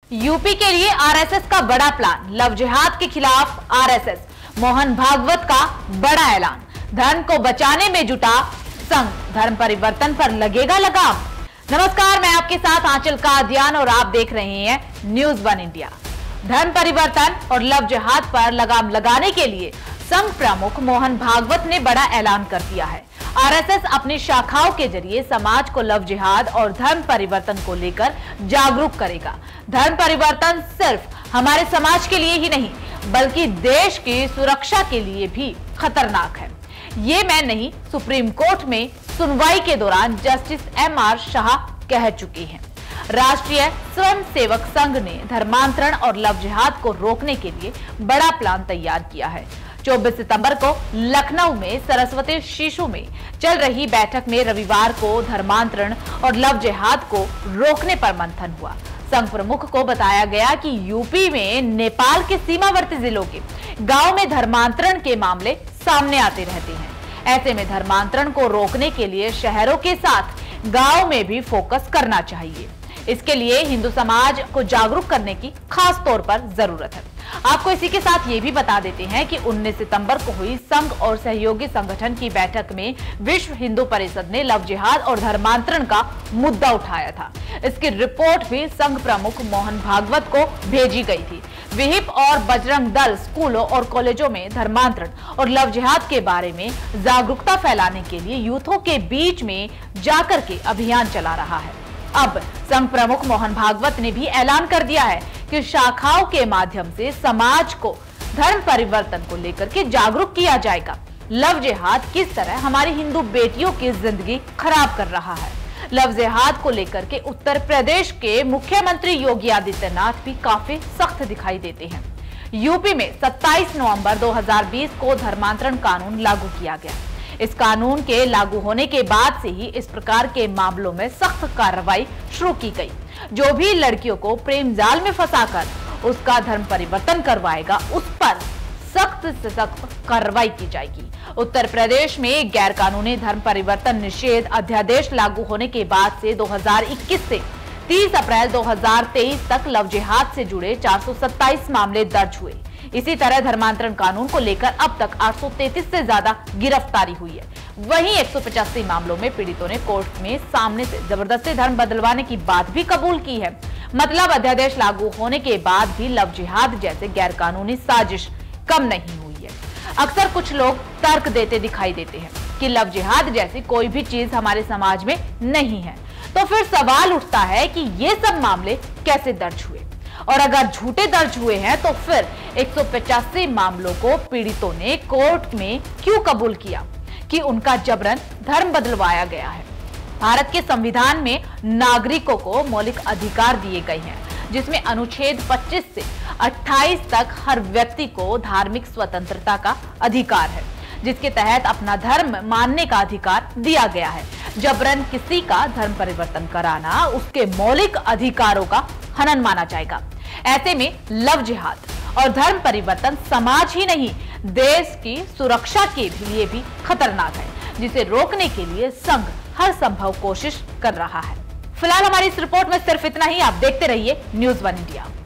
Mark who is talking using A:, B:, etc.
A: UP के लिए RSS का बड़ा प्लान, लव जिहाद के खिलाफ आरएसएस, मोहन भागवत का बड़ा ऐलान, धर्म को बचाने में जुटा संघ, धर्म परिवर्तन पर लगेगा लगाम। नमस्कार, मैं आपके साथ आंचल कादियान और आप देख रहे हैं न्यूज वन इंडिया। धर्म परिवर्तन और लव जिहाद पर लगाम लगाने के लिए संघ प्रमुख मोहन भागवत ने बड़ा ऐलान कर दिया है। आरएसएस अपनी शाखाओं के जरिए समाज को लव जिहाद और धर्म परिवर्तन को लेकर जागरूक करेगा। धर्म परिवर्तन सिर्फ हमारे समाज के लिए ही नहीं बल्कि देश की सुरक्षा के लिए भी खतरनाक है। ये मैं नहीं, सुप्रीम कोर्ट में सुनवाई के दौरान जस्टिस एमआर शाह कह चुकी हैं। राष्ट्रीय स्वयंसेवक संघ ने धर्मांतरण और लव जिहाद को रोकने के लिए बड़ा प्लान तैयार किया है। 24 सितंबर को लखनऊ में सरस्वती शिशु में चल रही बैठक में रविवार को धर्मांतरण और लव जिहाद को रोकने पर मंथन हुआ। संघ प्रमुख को बताया गया कि यूपी में नेपाल के सीमावर्ती जिलों के गांव में धर्मांतरण के मामले सामने आते रहते हैं। ऐसे में धर्मांतरण को रोकने के लिए शहरों के साथ गांव में भी फोकस करना चाहिए। इसके लिए हिंदू समाज को जागरूक करने की खास तौर पर जरूरत है। आपको इसी के साथ ये भी बता देते हैं कि 19 सितंबर को हुई संघ और सहयोगी संगठन की बैठक में विश्व हिंदू परिषद ने लव जिहाद और धर्मांतरण का मुद्दा उठाया था। इसकी रिपोर्ट भी संघ प्रमुख मोहन भागवत को भेजी गई थी। विहिप और बजरंग दल स्कूलों और कॉलेजों में धर्मांतरण और लव जिहाद के बारे में जागरूकता फैलाने के लिए यूथों के बीच में जाकर के अभियान चला रहा है। अब संघ प्रमुख मोहन भागवत ने भी ऐलान कर दिया है कि शाखाओं के माध्यम से समाज को धर्म परिवर्तन को लेकर के जागरूक किया जाएगा। लव जिहाद किस तरह हमारी हिंदू बेटियों की जिंदगी खराब कर रहा है। लव जिहाद को लेकर के उत्तर प्रदेश के मुख्यमंत्री योगी आदित्यनाथ भी काफी सख्त दिखाई देते हैं। यूपी में 27 नवंबर 2020 को धर्मांतरण कानून लागू किया गया। इस कानून के लागू होने के बाद से ही इस प्रकार के मामलों में सख्त कार्रवाई शुरू की गई। जो भी लड़कियों को प्रेम जाल में फंसाकर उसका धर्म परिवर्तन करवाएगा उस पर सख्त से सख्त कार्रवाई की जाएगी। उत्तर प्रदेश में गैर कानूनी धर्म परिवर्तन निषेध अध्यादेश लागू होने के बाद से 2021 से 30 अप्रैल 2023 तक लव जिहाद से जुड़े 427 मामले दर्ज हुए। इसी तरह धर्मांतरण कानून को लेकर अब तक 833 से ज्यादा गिरफ्तारी हुई है। वहीं 185 मामलों में पीड़ितों ने कोर्ट में सामने से जबरदस्ती धर्म बदलवाने की बात भी कबूल की है। मतलब अध्यादेश लागू होने के बाद भी लव जिहाद जैसे गैर कानूनी साजिश कम नहीं हुई है। अक्सर कुछ लोग तर्क देते दिखाई देते हैं कि लव जिहाद जैसी कोई भी चीज हमारे समाज में नहीं है। तो फिर सवाल उठता है कि ये सब मामले कैसे दर्ज हुए, और अगर झूठे दर्ज हुए हैं तो फिर 185 मामलों को पीड़ितों ने कोर्ट में क्यों कबूल किया कि उनका जबरन धर्म बदलवाया गया है। भारत के संविधान में नागरिकों को मौलिक अधिकार दिए गए हैं, जिसमें अनुच्छेद 25 से 28 तक हर व्यक्ति को धार्मिक स्वतंत्रता का अधिकार है, जिसके तहत अपना धर्म मानने का अधिकार दिया गया है। जबरन किसी का धर्म परिवर्तन कराना उसके मौलिक अधिकारों का हनन माना जाएगा। ऐसे में लव जिहाद और धर्म परिवर्तन समाज ही नहीं देश की सुरक्षा के लिए भी खतरनाक है, जिसे रोकने के लिए संघ हर संभव कोशिश कर रहा है। फिलहाल हमारी इस रिपोर्ट में सिर्फ इतना ही। आप देखते रहिए न्यूज वन इंडिया।